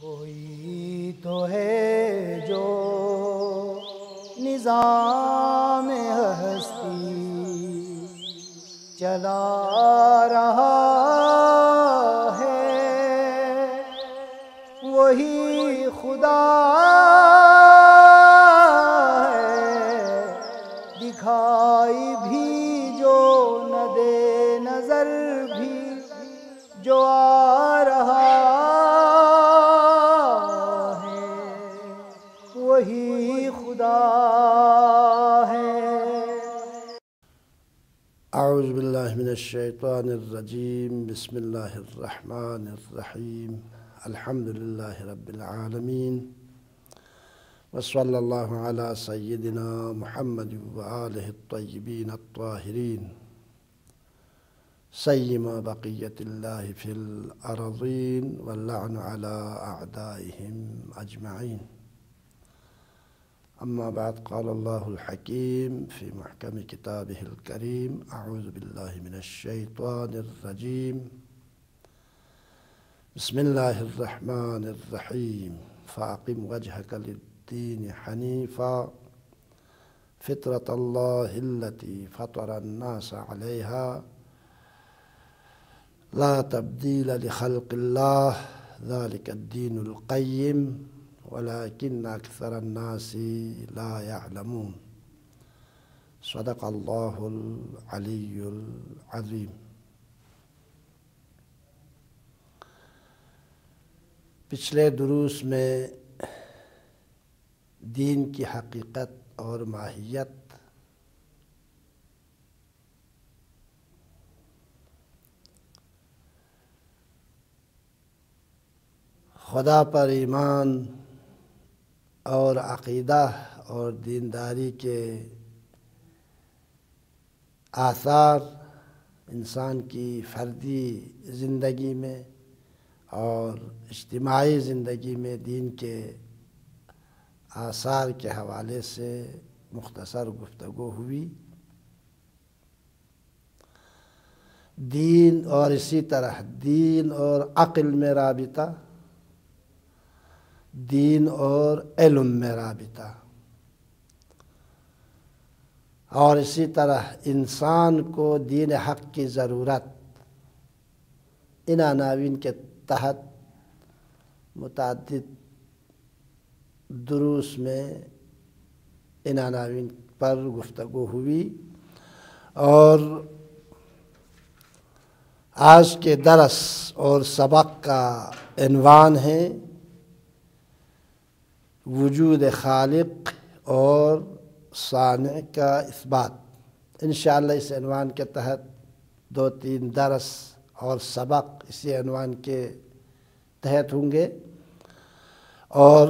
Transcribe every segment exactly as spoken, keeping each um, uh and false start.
کوئی تو ہے جو نظام ہستی چلا رہا ہے، وہی خدا ہے، دکھائی بھی جو نہ دے نظر بھی جو آ رہا وہی خدا ہے۔ اعوذ باللہ من الشیطان الرجیم، بسم اللہ الرحمن الرحیم، الحمد للہ رب العالمین، وصلی اللہ علی سیدنا محمد وآلہ الطیبین الطاہرین، سیما بقیت اللہ فی الارضین واللعن علی اعدائہم اجمعین۔ اما بعد، قال اللہ الحکیم فی محکم کتابہ الکریم، اعوذ باللہ من الشیطان الرجیم، بسم اللہ الرحمن الرحیم، فاقم وجہک للدین حنیفا فطرۃ اللہ التی فطر الناس علیہا لا تبدیل لخلق اللہ ذلک الدین القیم ولیکن اکثر الناس لا یعلمون۔ صدق اللہ العلی العظیم۔ پچھلے دروس میں دین کی حقیقت اور ماہیت، خدا پر ایمان اور عقیدہ اور دینداری کے آثار انسان کی فردی زندگی میں اور اجتماعی زندگی میں دین کے آثار کے حوالے سے مختصر گفتگو ہوئی۔ دین اور اسی طرح دین اور عقل میں رابطہ، دین اور علم میں رابطہ، اور اسی طرح انسان کو دین حق کی ضرورت، ان عناوین کے تحت متعدد دروس میں ان عناوین پر گفتگو ہوئی، اور آج کے درس اور سبق کا عنوان ہے وجود خالق اور صانع کا اثبات۔ انشاءاللہ اس عنوان کے تحت دو تین درس اور سبق اسی عنوان کے تحت ہوں گے، اور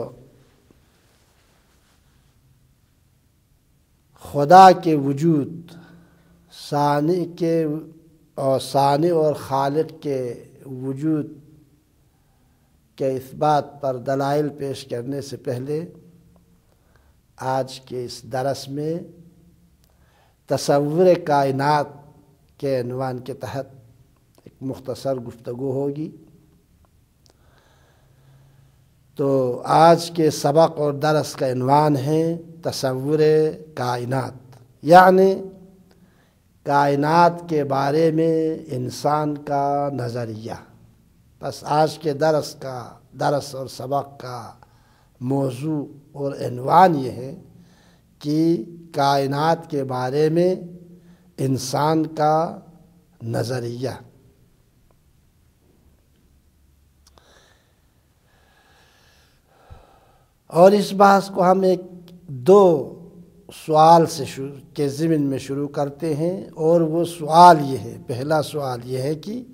خدا کے وجود، صانع کے اور صانع اور خالق کے وجود کے اثبات پر دلائل پیش کرنے سے پہلے آج کے اس درس میں تصور کائنات کے عنوان کے تحت ایک مختصر گفتگو ہوگی۔ تو آج کے سبق اور درس کا عنوان ہے تصور کائنات، یعنی کائنات کے بارے میں انسان کا نظریہ۔ بس آج کے درس کا درس اور سبق کا موضوع اور عنوان یہ ہے کہ کائنات کے بارے میں انسان کا نظریہ۔ اور اس بحث کو ہم ایک دو سوال سے شروع کے ضمن میں شروع کرتے ہیں، اور وہ سوال یہ ہے، پہلا سوال یہ ہے کہ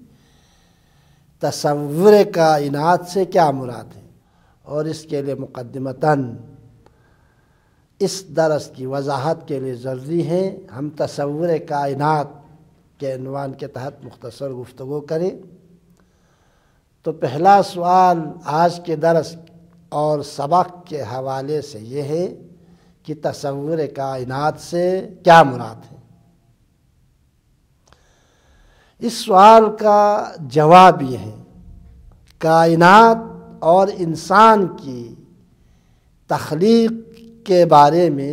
تصور کائنات سے کیا مراد ہے، اور اس کے لیے مقدمتاً اس درس کی وضاحت کے لیے ضروری ہے ہم تصور کائنات کے عنوان کے تحت مختصر گفتگو کریں۔ تو پہلا سوال آج کے درس اور سبق کے حوالے سے یہ ہے کہ تصور کائنات سے کیا مراد ہے۔ اس سوال کا جواب یہ ہے، کائنات اور انسان کی تخلیق کے بارے میں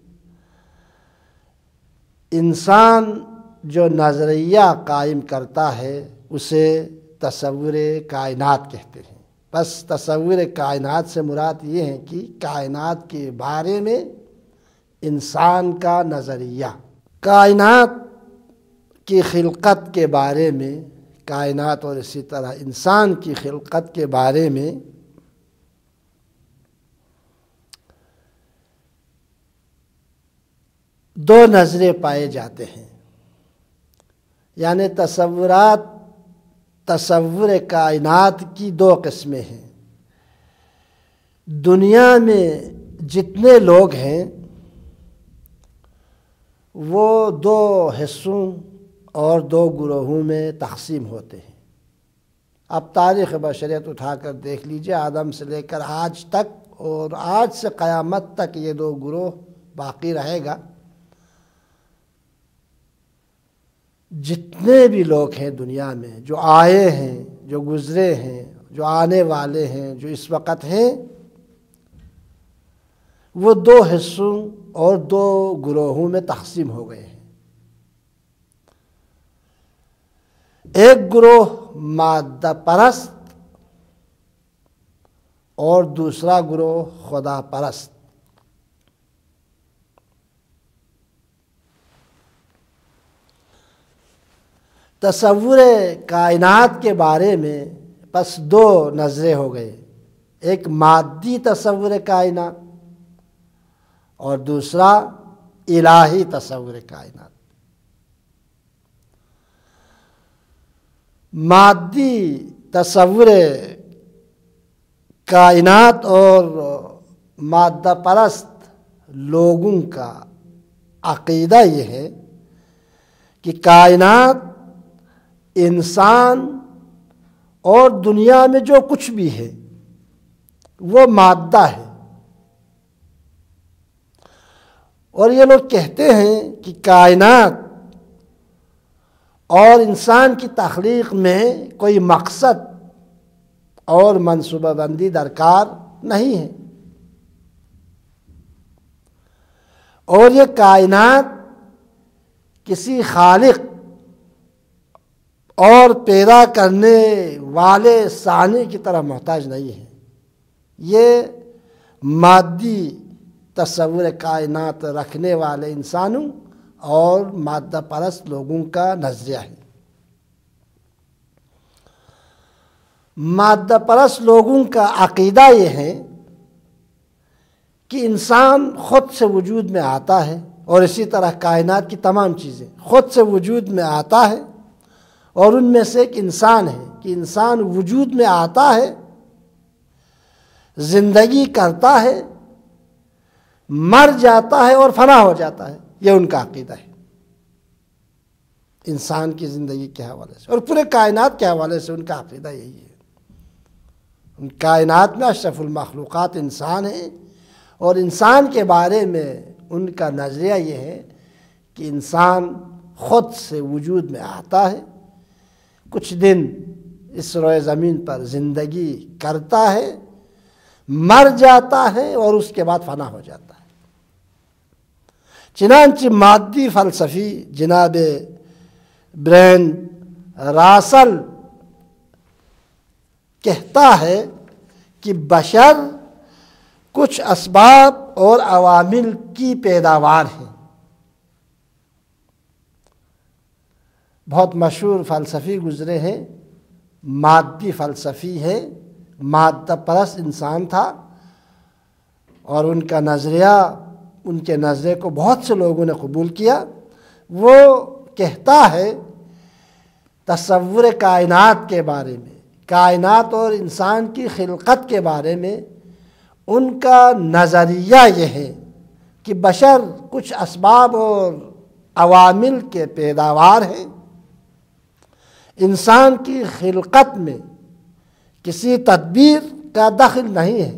انسان جو نظریہ قائم کرتا ہے اسے تصور کائنات کہتے ہیں۔ بس تصور کائنات سے مراد یہ ہے کہ کائنات کے بارے میں انسان کا نظریہ، کائنات کی خلقت کے بارے میں، کائنات اور اسی طرح انسان کی خلقت کے بارے میں دو نظریں پائے جاتے ہیں۔ یعنی تصورات تصور کائنات کی دو قسمیں ہیں۔ دنیا میں جتنے لوگ ہیں وہ دو حصوں اور دو گروہوں میں تقسیم ہوتے ہیں۔ اب تاریخ بشریت اٹھا کر دیکھ لیجئے، آدم سے لے کر آج تک، اور آج سے قیامت تک یہ دو گروہ باقی رہے گا۔ جتنے بھی لوگ ہیں دنیا میں، جو آئے ہیں، جو گزرے ہیں، جو آنے والے ہیں، جو اس وقت ہیں، وہ دو حصوں اور دو گروہوں میں تقسیم ہو گئے ہیں۔ ایک گروہ مادہ پرست اور دوسرا گروہ خدا پرست۔ تصور کائنات کے بارے میں بس دو نظریں ہو گئے، ایک مادی تصور کائنات اور دوسرا الہی تصور کائنات۔ مادی تصور کائنات اور مادہ پرست لوگوں کا عقیدہ یہ ہے کہ کائنات، انسان اور دنیا میں جو کچھ بھی ہے وہ مادہ ہے، اور یہ لوگ کہتے ہیں کہ کائنات اور انسان کی تخلیق میں کوئی مقصد اور منصوبہ بندی درکار نہیں ہے، اور یہ کائنات کسی خالق اور پیدا کرنے والے ثانی کی طرح محتاج نہیں ہے۔ یہ مادی تصور کائنات رکھنے والے انسانوں اور مادہ پرست لوگوں کا نظریہ ہے۔ مادہ پرست لوگوں کا عقیدہ یہ ہے کہ انسان خود سے وجود میں آتا ہے، اور اسی طرح کائنات کی تمام چیزیں خود سے وجود میں آتا ہے، اور ان میں سے ایک انسان ہے کہ انسان وجود میں آتا ہے، زندگی کرتا ہے، مر جاتا ہے اور فنا ہو جاتا ہے۔ یہ ان کا عقیدہ ہے انسان کی زندگی کے حوالے سے، اور پورے کائنات کے حوالے سے ان کا عقیدہ یہی ہے۔ ان کائنات میں اشرف المخلوقات انسان ہیں، اور انسان کے بارے میں ان کا نظریہ یہ ہے کہ انسان خود سے وجود میں آتا ہے، کچھ دن اس روئے زمین پر زندگی کرتا ہے، مر جاتا ہے، اور اس کے بعد فنا ہو جاتا ہے۔ چنانچہ مادی فلسفی جناب برین راسل کہتا ہے کہ بشر کچھ اسباب اور عوامل کی پیداوار ہے۔ بہت مشہور فلسفی گزرے ہیں، مادی فلسفی ہے، مادہ پرست انسان تھا، اور ان کا نظریہ، ان کے نظریے کو بہت سے لوگوں نے قبول کیا۔ وہ کہتا ہے تصور کائنات کے بارے میں، کائنات اور انسان کی خلقت کے بارے میں ان کا نظریہ یہ ہے کہ بشر کچھ اسباب اور عوامل کے پیداوار ہیں، انسان کی خلقت میں کسی تدبیر کا دخل نہیں ہے،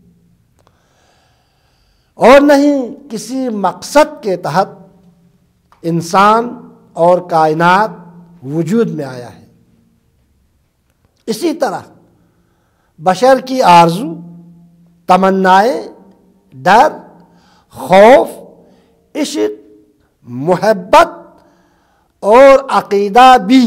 اور نہیں کسی مقصد کے تحت انسان اور کائنات وجود میں آیا ہے۔ اسی طرح بشر کی آرزو، تمنائیں، ڈر، خوف، عشق، محبت اور عقیدہ بھی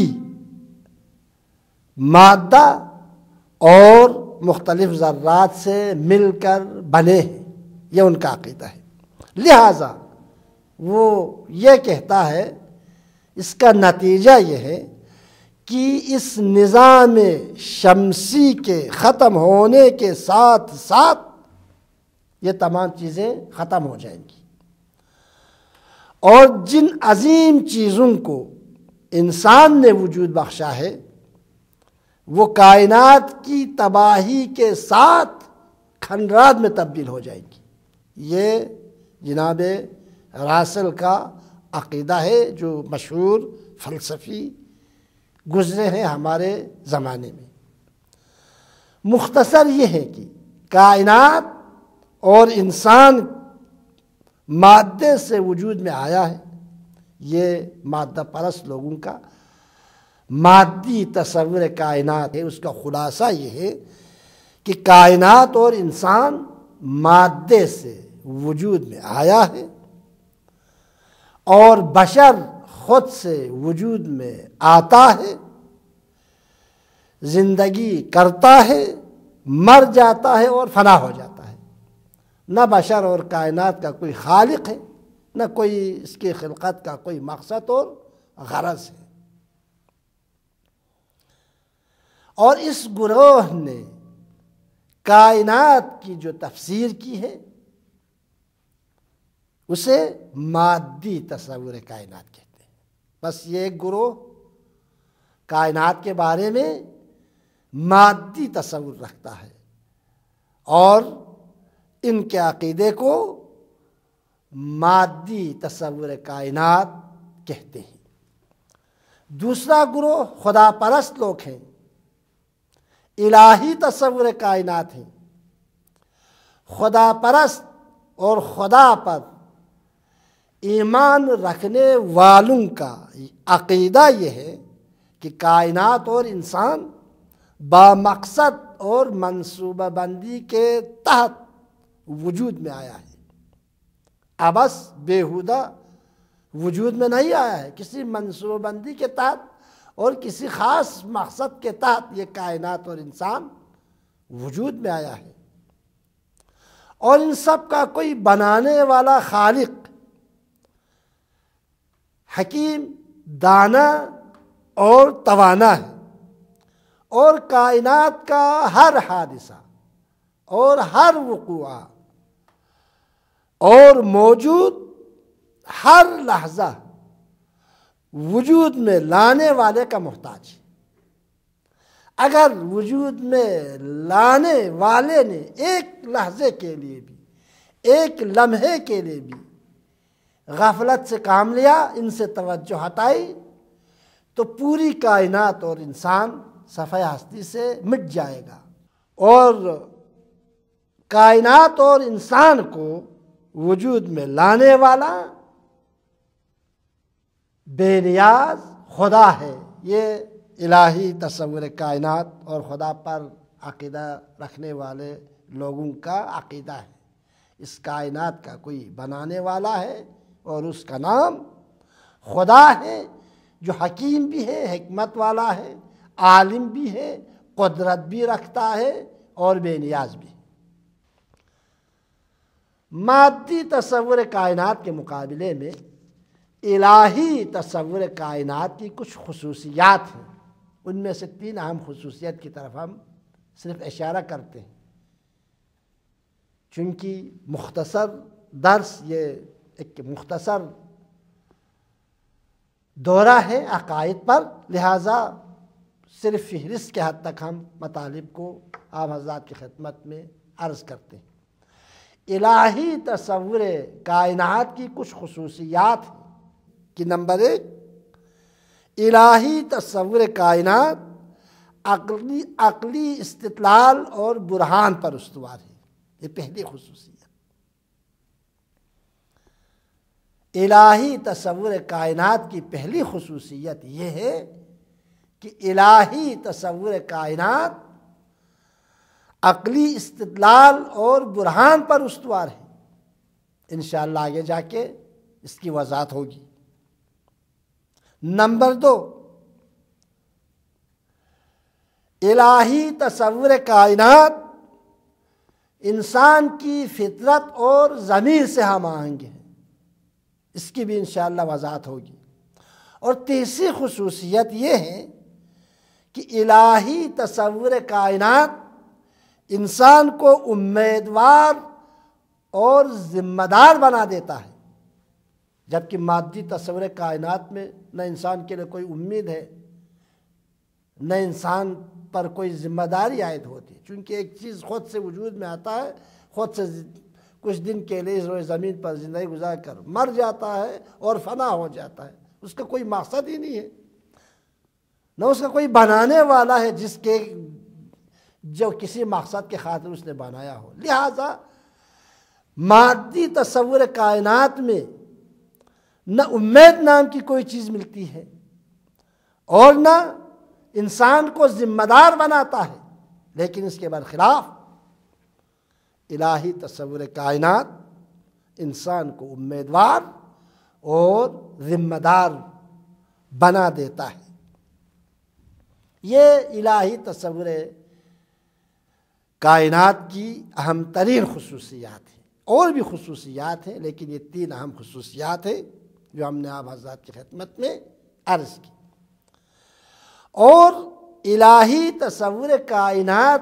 مادہ اور مختلف ذرات سے مل کر بنے ہیں، یہ ان کا عقیدہ ہے۔ لہذا وہ یہ کہتا ہے، اس کا نتیجہ یہ ہے کہ اس نظام شمسی کے ختم ہونے کے ساتھ ساتھ یہ تمام چیزیں ختم ہو جائیں گی، اور جن عظیم چیزوں کو انسان نے وجود بخشا ہے وہ کائنات کی تباہی کے ساتھ کھنڈرات میں تبدیل ہو جائیں گی۔ یہ جناب راسل کا عقیدہ ہے جو مشہور فلسفی گزرے ہیں ہمارے زمانے میں۔ مختصر یہ ہے کہ کائنات اور انسان مادے سے وجود میں آیا ہے۔ یہ مادہ پرست لوگوں کا مادی تصور کائنات ہے۔ اس کا خلاصہ یہ ہے کہ کائنات اور انسان مادے سے وجود میں آیا ہے، اور بشر خود سے وجود میں آتا ہے، زندگی کرتا ہے، مر جاتا ہے اور فنا ہو جاتا ہے۔ نہ بشر اور کائنات کا کوئی خالق ہے، نہ کوئی اس کی خلقت کا کوئی مقصد اور غرض ہے۔ اور اس گروہ نے کائنات کی جو تفسیر کی ہے اسے مادی تصور کائنات کہتے ہیں۔ بس یہ ایک گروہ کائنات کے بارے میں مادی تصور رکھتا ہے اور ان کے عقیدے کو مادی تصور کائنات کہتے ہیں۔ دوسرا گروہ خدا پرست لوگ ہیں، الہی تصور کائنات ہیں۔ خدا پرست اور خدا پر ایمان رکھنے والوں کا عقیدہ یہ ہے کہ کائنات اور انسان بامقصد اور منصوبہ بندی کے تحت وجود میں آیا ہے، ابس بیہودہ وجود میں نہیں آیا ہے، کسی منصوبہ بندی کے تحت اور کسی خاص مقصد کے تحت یہ کائنات اور انسان وجود میں آیا ہے، اور ان سب کا کوئی بنانے والا خالق حکیم، دانا اور توانا ہے، اور کائنات کا ہر حادثہ اور ہر وقوع اور موجود ہر لحظہ وجود میں لانے والے کا محتاج ہے۔ اگر وجود میں لانے والے نے ایک لحظے کے لیے بھی، ایک لمحے کے لیے بھی غفلت سے کام لیا، ان سے توجہ ہٹائی، تو پوری کائنات اور انسان صفحہ ہستی سے مٹ جائے گا، اور کائنات اور انسان کو وجود میں لانے والا بے نیاز خدا ہے۔ یہ الہی تصور کائنات اور خدا پر عقیدہ رکھنے والے لوگوں کا عقیدہ ہے۔ اس کائنات کا کوئی بنانے والا ہے اور اس کا نام خدا ہے، جو حکیم بھی ہے، حکمت والا ہے، عالم بھی ہے، قدرت بھی رکھتا ہے اور بے نیاز بھی ہے۔ مادی تصور کائنات کے مقابلے میں الہی تصور کائنات کی کچھ خصوصیات ہیں۔ ان میں سے تین اہم خصوصیت کی طرف ہم صرف اشارہ کرتے ہیں، چونکہ مختصر درس، یہ ایک مختصر دورہ ہے عقائد پر، لہٰذا صرف فہرست کے حد تک ہم مطالب کو آپ حضرات کی خدمت میں عرض کرتے ہیں۔ الہی تصور کائنات کی کچھ خصوصیات ہیں کہ نمبر ایک، الہی تصور کائنات عقلی عقلی استدلال اور برہان پر استوار ہے۔ یہ پہلی خصوصیت۔ الہی تصور کائنات کی پہلی خصوصیت یہ ہے کہ الہی تصور کائنات عقلی استدلال اور برہان پر استوار ہے۔ انشاءاللہ آگے جا کے اس کی وضاحت ہوگی۔ نمبر دو، الہی تصور کائنات انسان کی فطرت اور ضمیر سے ہم آہنگ ہے، اس کی بھی انشاءاللہ وضاحت ہوگی۔ اور تیسری خصوصیت یہ ہے کہ الہی تصور کائنات انسان کو امیدوار اور ذمہ دار بنا دیتا ہے، جبکہ مادی تصور کائنات میں نہ انسان کے لیے کوئی امید ہے، نہ انسان پر کوئی ذمہ داری عائد ہوتی ہے، چونکہ ایک چیز خود سے وجود میں آتا ہے، خود سے کچھ دن کے لیے اس روئے زمین پر زندگی گزار کر مر جاتا ہے اور فنا ہو جاتا ہے، اس کا کوئی مقصد ہی نہیں ہے، نہ اس کا کوئی بنانے والا ہے جس کے جو کسی مقصد کے خاطر اس نے بنایا ہو۔ لہذا مادی تصور کائنات میں نہ امید نام کی کوئی چیز ملتی ہے اور نہ انسان کو ذمہ دار بناتا ہے، لیکن اس کے برخلاف الہی تصور کائنات انسان کو امیدوار اور ذمہ دار بنا دیتا ہے۔ یہ الہی تصور کائنات کی اہم ترین خصوصیات ہیں، اور بھی خصوصیات ہیں لیکن یہ تین اہم خصوصیات ہیں جو ہم نے آپ حضرات کی خدمت میں عرض کی۔ اور الہی تصور کائنات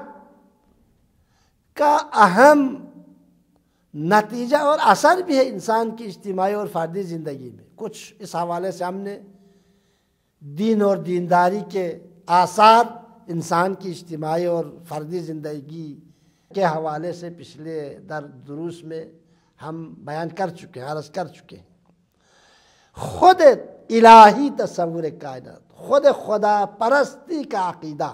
کا اہم نتیجہ اور اثر بھی ہے انسان کی اجتماعی اور فردی زندگی میں۔ کچھ اس حوالے سے ہم نے دین اور دینداری کے آثار انسان کی اجتماعی اور فردی زندگی کے حوالے سے پچھلے در دروس میں ہم بیان کر چکے ہیں، عرض کر چکے ہیں۔ خود الہی تصور کائنات، خود خدا پرستی کا عقیدہ،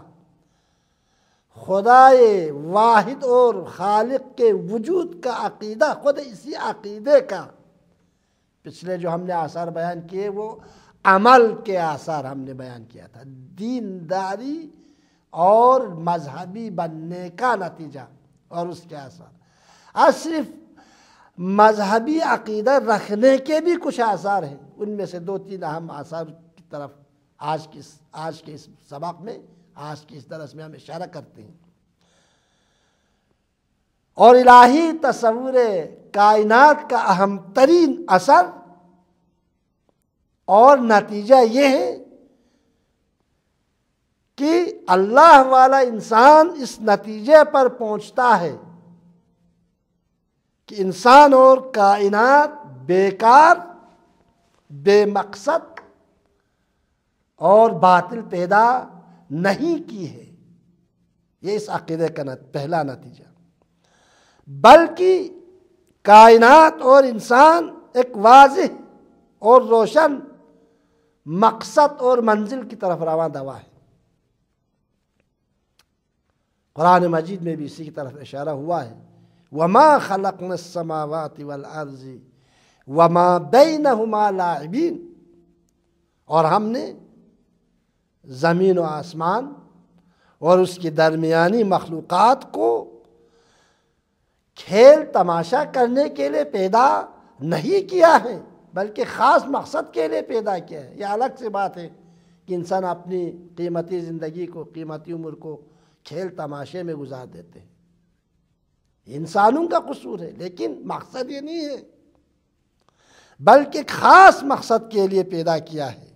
خدائے واحد اور خالق کے وجود کا عقیدہ، خود اسی عقیدے کا پچھلے جو ہم نے آثار بیان کیے وہ عمل کے آثار ہم نے بیان کیا تھا، دینداری اور مذہبی بننے کا نتیجہ اور اس کے آثار۔ آج صرف مذہبی عقیدہ رکھنے کے بھی کچھ آثار ہیں، ان میں سے دو تین اہم آثار کی طرف آج کی آج کے اس سبق میں، آج کی اس درس میں ہم اشارہ کرتے ہیں۔ اور الہی تصور کائنات کا اہم ترین اثر اور نتیجہ یہ ہے کہ اللہ والا انسان اس نتیجے پر پہنچتا ہے کہ انسان اور کائنات بیکار، بے مقصد اور باطل پیدا نہیں کی ہے، یہ اس عقیدے کا پہلا نتیجہ، بلکہ کائنات اور انسان ایک واضح اور روشن مقصد اور منزل کی طرف رواں دوا ہے۔ قرآن مجید میں بھی اسی کی طرف اشارہ ہوا ہے، وَمَا خَلَقْنَا السَّمَاوَاتِ وَالْأَرْضِ وَمَا بَيْنَهُمَا لَاعِبِينَ، اور ہم نے زمین و آسمان اور اس کی درمیانی مخلوقات کو کھیل تماشا کرنے کے لیے پیدا نہیں کیا ہے بلکہ خاص مقصد کے لیے پیدا کیا ہے۔ یہ الگ سی بات ہے کہ انسان اپنی قیمتی زندگی کو، قیمتی عمر کو کھیل تماشے میں گزار دیتے ہیں، انسانوں کا قصور ہے، لیکن مقصد یہ نہیں ہے بلکہ خاص مقصد کے لیے پیدا کیا ہے۔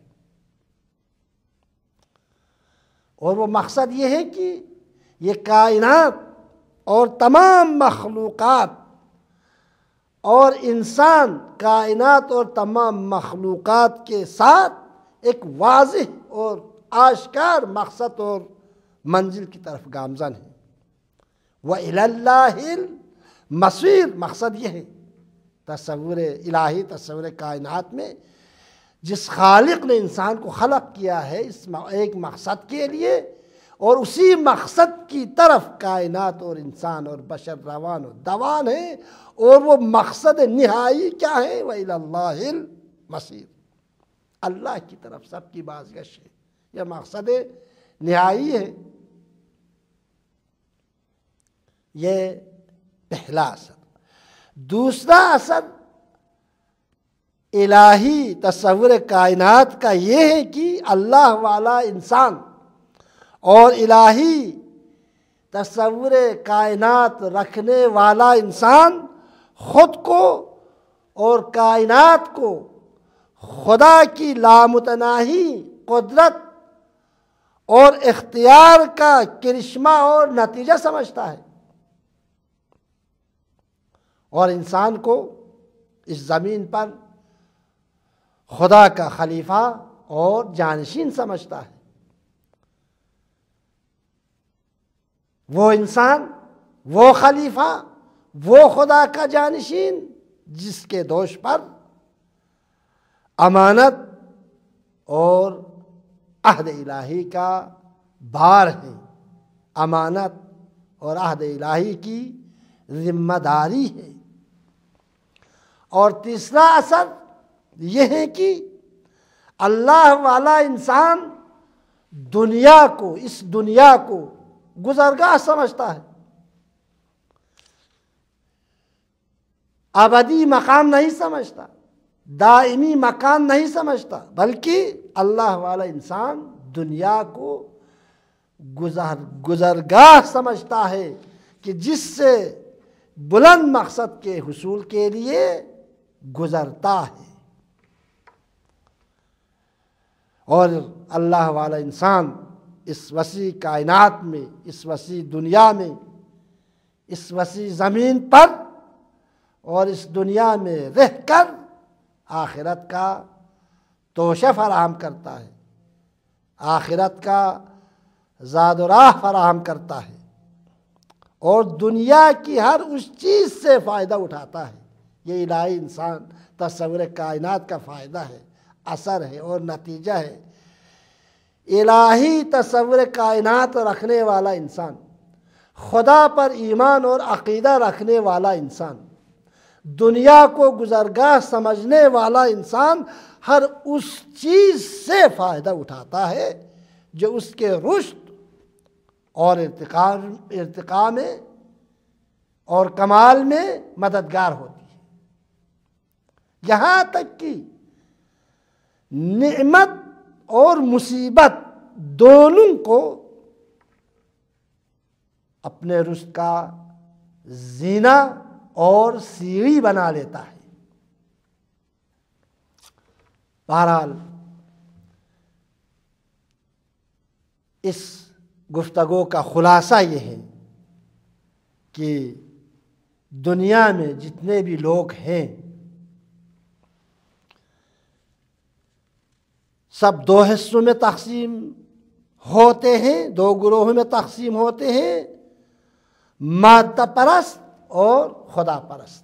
اور وہ مقصد یہ ہے کہ یہ کائنات اور تمام مخلوقات اور انسان کائنات اور تمام مخلوقات کے ساتھ ایک واضح اور آشکار مقصد اور منزل کی طرف گامزن ہے۔ وَإِلَى اللَّهِ الْمَصِيرُ، مقصد یہ ہے تصور الہی، تصور کائنات میں جس خالق نے انسان کو خلق کیا ہے اس ایک مقصد کے لیے، اور اسی مقصد کی طرف کائنات اور انسان اور بشر روان و دوان ہے، اور وہ مقصد نہائی کیا ہے؟ وَإِلَى اللَّهِ الْمَصِيرُ، اللہ کی طرف سب کی بازگشت ہے، یہ مقصد نہائی ہے۔ یہ پہلا اثر۔ دوسرا اثر الہی تصور کائنات کا یہ ہے کہ اللہ والا انسان اور الہی تصور کائنات رکھنے والا انسان خود کو اور کائنات کو خدا کی لامتناہی قدرت اور اختیار کا کرشمہ اور نتیجہ سمجھتا ہے، اور انسان کو اس زمین پر خدا کا خلیفہ اور جانشین سمجھتا ہے۔ وہ انسان، وہ خلیفہ، وہ خدا کا جانشین جس کے دوش پر امانت اور عہد الہی کا بار ہے، امانت اور عہد الہی کی ذمہ داری ہے۔ اور تیسرا اثر یہ ہے کہ اللہ والا انسان دنیا کو، اس دنیا کو گزرگاہ سمجھتا ہے، ابدی مقام نہیں سمجھتا، دائمی مکان نہیں سمجھتا، بلکہ اللہ والا انسان دنیا کو گزر گزرگاہ سمجھتا ہے کہ جس سے بلند مقصد کے حصول کے لیے گزرتا ہے۔ اور اللہ والا انسان اس وسیع کائنات میں، اس وسیع دنیا میں، اس وسیع زمین پر اور اس دنیا میں رہ کر آخرت کا توشہ فراہم کرتا ہے، آخرت کا زاد و راہ فراہم کرتا ہے، اور دنیا کی ہر اس چیز سے فائدہ اٹھاتا ہے۔ یہ الہی انسان تصور کائنات کا فائدہ ہے، اثر ہے اور نتیجہ ہے۔ الہی تصور کائنات رکھنے والا انسان، خدا پر ایمان اور عقیدہ رکھنے والا انسان، دنیا کو گزرگاہ سمجھنے والا انسان ہر اس چیز سے فائدہ اٹھاتا ہے جو اس کے رشد اور ارتقاء ارتقاء میں اور کمال میں مددگار ہوتی ہے، یہاں تک کہ نعمت اور مصیبت دونوں کو اپنے رشد کا زینہ اور سیڑھی بنا لیتا ہے۔ بہرحال اس گفتگو کا خلاصہ یہ ہے کہ دنیا میں جتنے بھی لوگ ہیں سب دو حصوں میں تقسیم ہوتے ہیں، دو گروہوں میں تقسیم ہوتے ہیں، مادہ پرست اور خدا پرست۔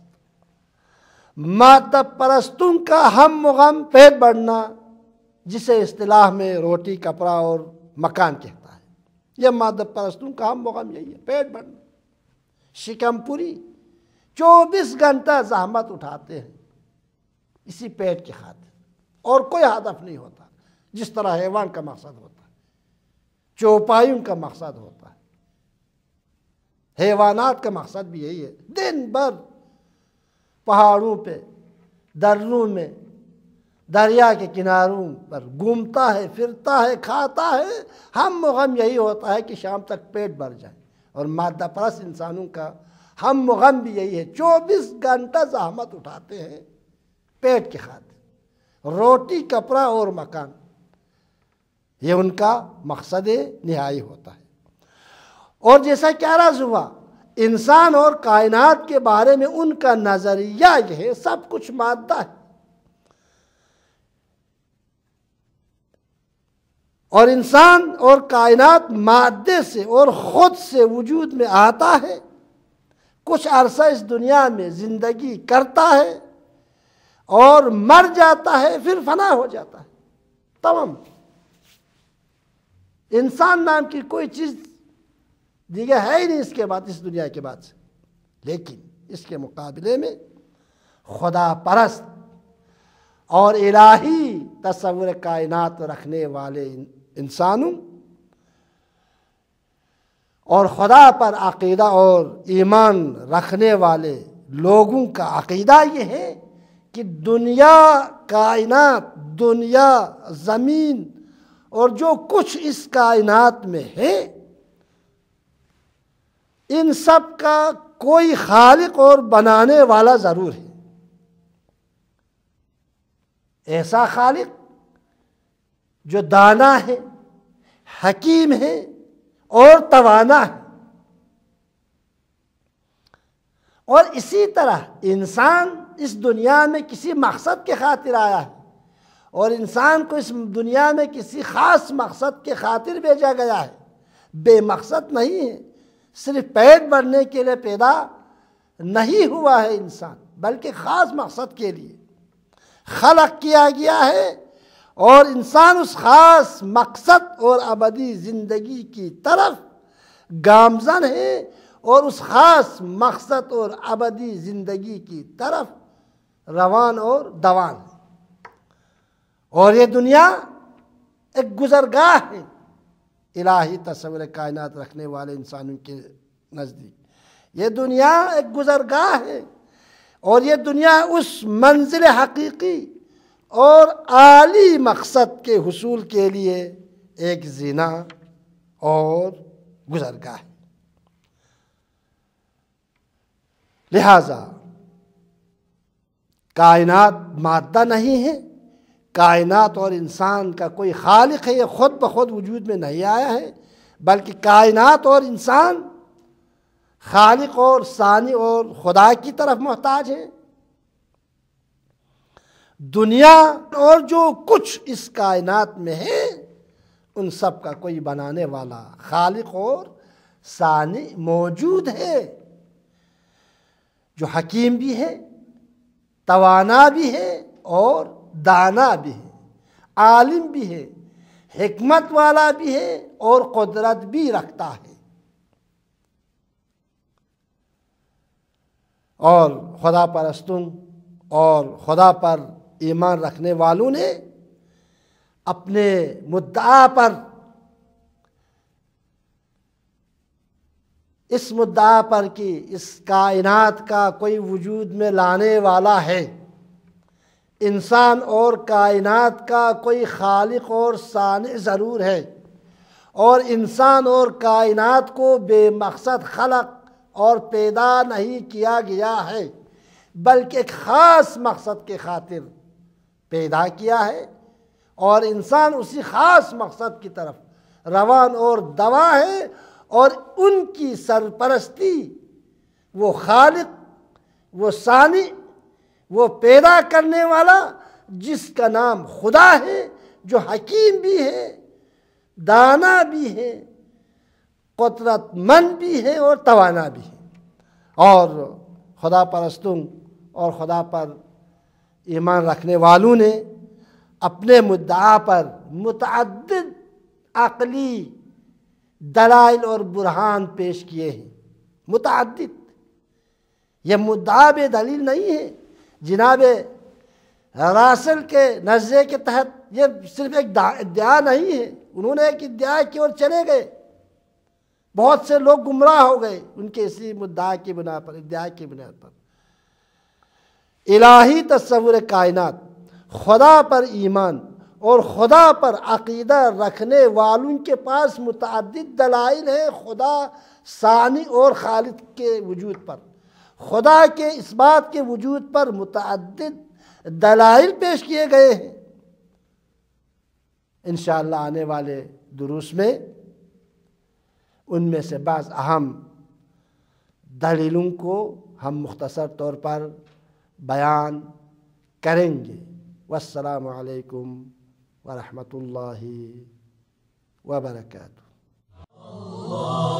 مادہ پرستوں کا ہم و غم پیٹ بھرنا، جسے اصطلاح میں روٹی کپڑا اور مکان کہتا ہے، یہ مادہ پرستوں کا ہم و غم یہی ہے، پیٹ بھرنا، شکم پوری، چوبیس گھنٹہ زحمت اٹھاتے ہیں اسی پیٹ کی خاطر، اور کوئی ہدف نہیں ہوتا، جس طرح حیوان کا مقصد ہوتا ہے، چوپایوں کا مقصد ہوتا ہے، حیوانات کا مقصد بھی یہی ہے، دن بھر پہاڑوں پہ، دروں میں، دریا کے کناروں پر گھومتا ہے، پھرتا ہے، کھاتا ہے، ہم و غم یہی ہوتا ہے کہ شام تک پیٹ بھر جائے۔ اور مادہ پرست انسانوں کا ہم و غم بھی یہی ہے، چوبیس گھنٹہ زحمت اٹھاتے ہیں پیٹ کی خاطر، روٹی کپڑا اور مکان، یہ ان کا مقصد نہایی ہوتا ہے۔ اور جیسا کہ عرض ہوا، انسان اور کائنات کے بارے میں ان کا نظریہ یہ ہے سب کچھ مادہ ہے، اور انسان اور کائنات مادے سے اور خود سے وجود میں آتا ہے، کچھ عرصہ اس دنیا میں زندگی کرتا ہے اور مر جاتا ہے، پھر فنا ہو جاتا ہے، تمام۔ انسان نام کی کوئی چیز دیگر ہے ہی نہیں اس کے بعد، اس دنیا کے بعد سے۔ لیکن اس کے مقابلے میں خدا پرست اور الہی تصور کائنات رکھنے والے انسانوں اور خدا پر عقیدہ اور ایمان رکھنے والے لوگوں کا عقیدہ یہ ہے کہ دنیا، کائنات، دنیا، زمین اور جو کچھ اس کائنات میں ہے، ان سب کا کوئی خالق اور بنانے والا ضرور ہے۔ ایسا خالق جو دانا ہے، حکیم ہے اور توانا ہے۔ اور اسی طرح انسان اس دنیا میں کسی مقصد کے خاطر آیا ہے، اور انسان کو اس دنیا میں کسی خاص مقصد کے خاطر بھیجا گیا ہے، بے مقصد نہیں ہے۔ صرف پیٹ بھرنے کے لیے پیدا نہیں ہوا ہے انسان، بلکہ خاص مقصد کے لیے خلق کیا گیا ہے، اور انسان اس خاص مقصد اور ابدی زندگی کی طرف گامزن ہے، اور اس خاص مقصد اور ابدی زندگی کی طرف روان اور دوان ہے۔ اور یہ دنیا ایک گزرگاہ ہے الہی تصور کائنات رکھنے والے انسانوں کے نزدیک۔ یہ دنیا ایک گزرگاہ ہے، اور یہ دنیا اس منزل حقیقی اور اعلی مقصد کے حصول کے لیے ایک زینہ اور گزرگاہ ہے۔ لہذا کائنات مادہ نہیں ہے، کائنات اور انسان کا کوئی خالق ہے، یہ خود بخود وجود میں نہیں آیا ہے، بلکہ کائنات اور انسان خالق اور ثانی اور خدا کی طرف محتاج ہے۔ دنیا اور جو کچھ اس کائنات میں ہے، ان سب کا کوئی بنانے والا خالق اور ثانی موجود ہے، جو حکیم بھی ہے، توانا بھی ہے اور دانا بھی ہے، عالم بھی ہے، حکمت والا بھی ہے اور قدرت بھی رکھتا ہے۔ اور خدا پرستوں اور خدا پر ایمان رکھنے والوں نے اپنے مدعا پر، اس مدعا پر کہ اس کائنات کا کوئی وجود میں لانے والا ہے، انسان اور کائنات کا کوئی خالق اور صانع ضرور ہے، اور انسان اور کائنات کو بے مقصد خلق اور پیدا نہیں کیا گیا ہے، بلکہ ایک خاص مقصد کے خاطر پیدا کیا ہے، اور انسان اسی خاص مقصد کی طرف روان اور دوا ہے، اور ان کی سرپرستی وہ خالق، وہ ثانی، وہ پیدا کرنے والا جس کا نام خدا ہے، جو حکیم بھی ہے، دانا بھی ہے، قدرت مند بھی ہے اور توانا بھی ہے۔ اور خدا پرستوں اور خدا پر ایمان رکھنے والوں نے اپنے مدعا پر متعدد عقلی دلائل اور برہان پیش کیے ہیں، متعدد۔ یہ مدعا بے دلیل نہیں ہے۔ جناب راسل کے نظریے کے تحت یہ صرف ایک ادعا نہیں ہے، انہوں نے ایک ادعا کی اور چلے گئے، بہت سے لوگ گمراہ ہو گئے ان کے اسی مدعا کی بنا پر، ادعا کی بنا پر۔ الہی تصور کائنات، خدا پر ایمان اور خدا پر عقیدہ رکھنے والوں کے پاس متعدد دلائل ہیں خدا ثانی اور خالق کے وجود پر، خدا کے اس بات کے وجود پر متعدد دلائل پیش کیے گئے ہیں۔ انشاءاللہ آنے والے دروس میں ان میں سے بعض اہم دلیلوں کو ہم مختصر طور پر بیان کریں گے۔ والسلام علیکم ورحمۃ اللہ وبرکاتہ۔